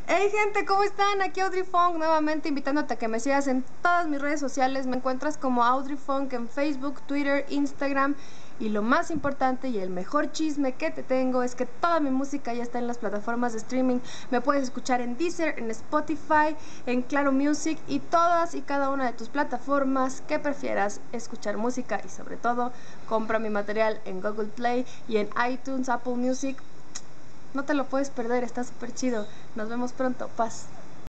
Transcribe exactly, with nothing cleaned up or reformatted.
Hey gente, ¿cómo están? Aquí Audrey Funk nuevamente invitándote a que me sigas en todas mis redes sociales. Me encuentras como Audrey Funk en Facebook, Twitter, Instagram. Y lo más importante y el mejor chisme que te tengo es que toda mi música ya está en las plataformas de streaming. Me puedes escuchar en Deezer, en Spotify, en Claro Music y todas y cada una de tus plataformas que prefieras escuchar música. Y sobre todo, compra mi material en Google Play y en iTunes, Apple Music. No te lo puedes perder, está súper chido. Nos vemos pronto, paz.